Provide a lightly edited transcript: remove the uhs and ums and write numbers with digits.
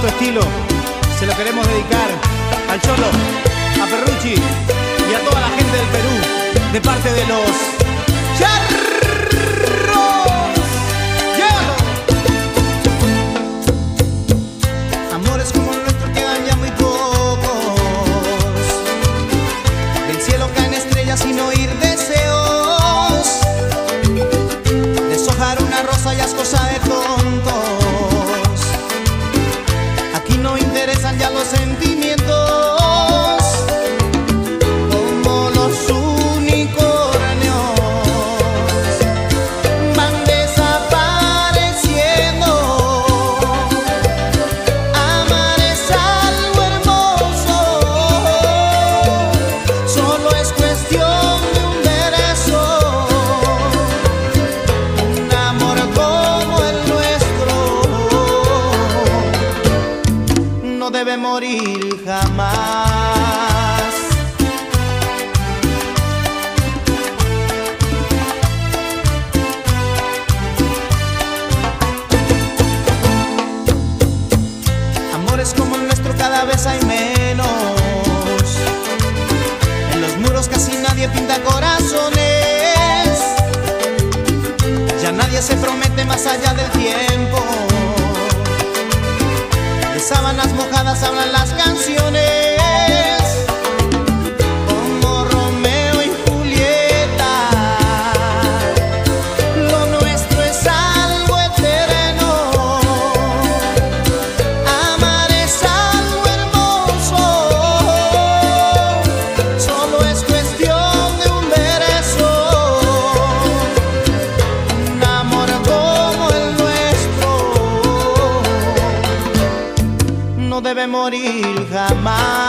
otro estilo. Se lo queremos dedicar al Cholo, a Perrucci y a toda la gente del Perú, de parte de los Charros. ¡Llévalo! Amores como el nuestro quedan ya muy pocos. Del cielo caen estrellas sin oír deseos. Deshojar una rosa ya es cosa de tontos. Aquí no interesan ya los sentimientos. Como los unicornios van desapareciendo. Amar es algo hermoso, solo es cuestión de un beso. Un amor como el nuestro no debe morir jamás. Amores como el nuestro cada vez hay menos. En los muros casi nadie pinta corazones. Ya nadie se promete más allá del tiempo. De sábanas mojadas hablan las canciones. Como Romeo y Julieta, lo nuestro es algo eterno. Amar es algo hermoso, solo es cuestión de un beso. Un amor como el nuestro no debe morir jamás.